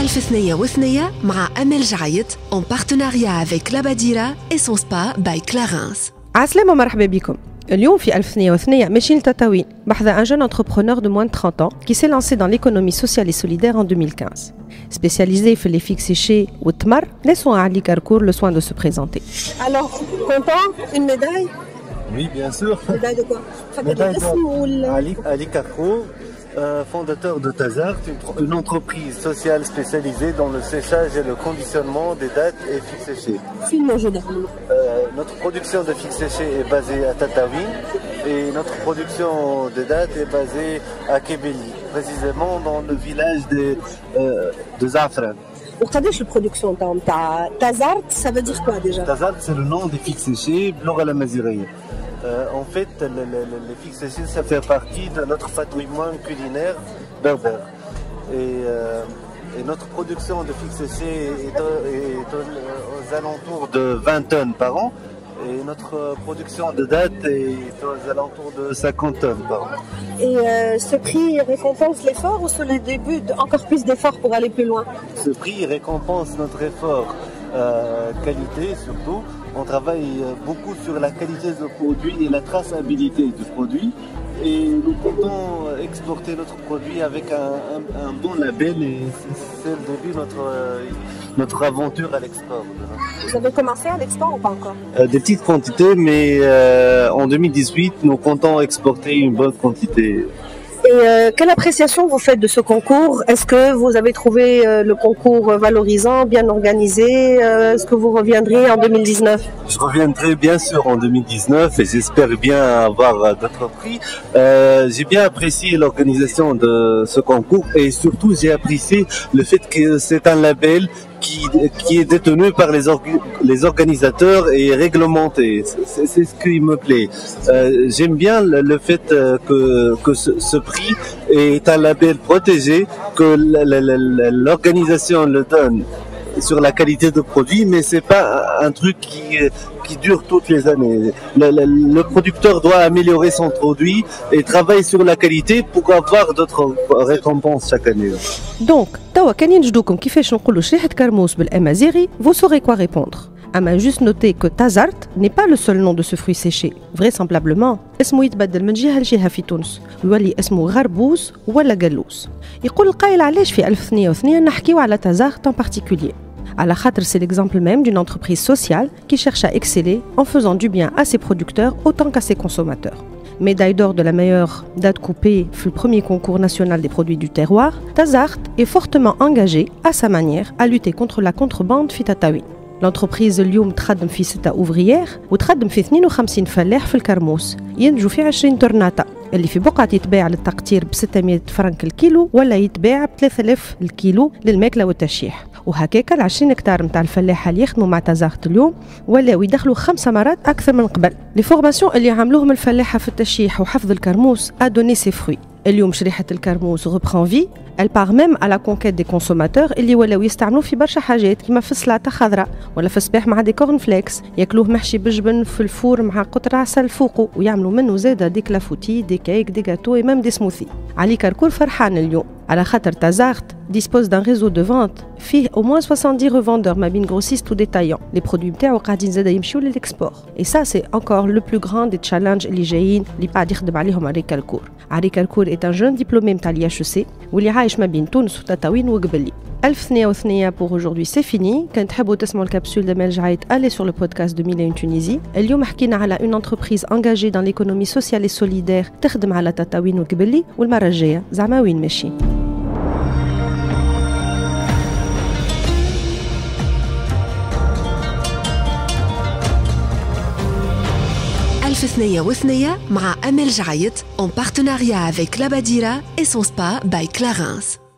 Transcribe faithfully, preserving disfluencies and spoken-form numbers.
ألف اثنين واثنين مع أمل جعيط en partenariat avec Labadira et son spa by Clarins. عسلامة مرحبا بكم. اليوم في ألف اثنين واثنين ماشيين لتطاوين بحذا un jeune entrepreneur de moins de trente ans qui s'est lancé dans l'économie sociale et solidaire en deux mille quinze. Spécialisé في les figues séchées ou tmar, laissons à Ali Karkour le soin de se présenter. Alors, content, une médaille? Oui, bien sûr. Médaille de quoi? Médaille de Ali, Ali Karkour, euh, fondateur de Tazart, une, une entreprise sociale spécialisée dans le séchage et le conditionnement des dattes et figues séchées. Euh, notre production de figues séchées est basée à Tataouine et notre production de dattes est basée à Kébéli, précisément dans le village de, euh, de Zafran. وقداش البرودكسيون تاعهم تاع تازارت ça veut dire quoi déjà? Tazart, c'est le nom des figues séchées باللغة الأمازيغية. Euh, en fait, le, le, le, les figues séchées, ça fait partie de notre patrimoine culinaire berbère. Et, euh, et notre production de figues séchées est, est aux alentours de vingt tonnes par an. Et notre production de dattes est aux alentours de cinquante tonnes par an. Et euh, ce prix récompense l'effort ou c'est le début d'encore plus d'efforts pour aller plus loin? Ce prix récompense notre effort euh, qualité surtout. On travaille beaucoup sur la qualité du produit et la traçabilité du produit. Et nous comptons exporter notre produit avec un, un, un bon label et c'est le début de notre, notre aventure à l'export. Vous avez commencé à l'export ou pas encore? euh, Des petites quantités, mais euh, en deux mille dix-huit, nous comptons exporter une bonne quantité. Et euh, quelle appréciation vous faites de ce concours? Est-ce que vous avez trouvé euh, le concours valorisant, bien organisé? euh, Est-ce que vous reviendrez en deux mille dix-neuf? Je reviendrai bien sûr en deux mille dix-neuf et j'espère bien avoir d'autres prix. Euh, j'ai bien apprécié l'organisation de ce concours et surtout j'ai apprécié le fait que c'est un label qui, qui est détenu par les, orga les organisateurs et réglementé. C'est ce qui me plaît. Euh, J'aime bien le, le fait que, que ce, ce prix est un label protégé, que l'organisation le donne sur la qualité de produit, mais c'est pas un truc qui, qui dure toutes les années. Le, le, le producteur doit améliorer son produit et travailler sur la qualité pour avoir d'autres récompenses chaque année. Donc, توا كان ينجدوكم كيفاش نقولوا شريحة كرموس بالأمازيغي, vous saurez quoi répondre. أما juste noter que Tazart n'est pas le seul nom de ce fruit séché. Vraisemblablement, اسمه يتبدل من جهة لجهة في تونس ويولي اسمه غربوز ولا جلوس. يقول القائل علاش في ألف اثنين واثنين نحكيو على Tazart en particulier. À la khatre, c'est l'exemple même d'une entreprise sociale qui cherche à exceller en faisant du bien à ses producteurs autant qu'à ses consommateurs. Médaille d'or de la meilleure date coupée fut le premier concours national des produits du terroir, Tazart est fortement engagé à sa manière à lutter contre la contrebande في تطاوين. L'entreprise اليوم تخدم في ستة ouvrières وتخدم في اثنين وخمسين فلاح في الكرموس ينتجوا في عشرين طرناطة اللي في بقعة يتباع للتقطير ب ستمائة فرنك الكيلو ولا يتباع ب ثلاثة آلاف الكيلو للماكلة والتشييح. وهكاك ال عشرين هكتار نتاع الفلاحة اللي يخدموا مع تازارت اليوم ولاو يدخلوا خمسة مرات أكثر من قبل. لي فورماسيون اللي عملوهم الفلاحة في التشييح وحفظ الكرموس a donné ses fruits. اليوم شريحة الكرموس reprend vie. Elle part même à la conquête des consommateurs اللي ولاو يستعملوه في برشا حاجات كيما في السلطة خضراء ولا في الصباح مع دي كورن فليكس ياكلوه محشي بالجبن في الفور مع قطر عسل فوقه ويعملوا منه زاده دي كلافوتي دي كيك دي جاتو et même des smoothies. علي كركور فرحان اليوم على خاطر Tazart dispose d'un réseau de vente فيه au moins soixante-dix revendeurs ما بين grossistes ou détaillants. Les produits نتاعو قاعدين زاده يمشيو للإكسبور. Et ça c'est encore le plus grand des challenges اللي جايين اللي قاعد يخدم عليهم علي كركور. علي كركور est un jeune diplômé نتاع l'I H E C واللي عايش ما بين تونس وتطاوين وقبلي. ألف اثنين واثنين pour aujourd'hui c'est fini. كان تحبوا تسمعوا الكبسول d'Amel Jaït, allez sur le podcast de Mille et une Tunisie. اليوم حكينا على une entreprise engagée dans l'économie sociale et solidaire تخدم على تطاوين وقبلي والمرة الجاية زعما وين ماشي. ألف اثنين واثنين مع أمل جعيط en partenariat avec Labadira et son spa by Clarins.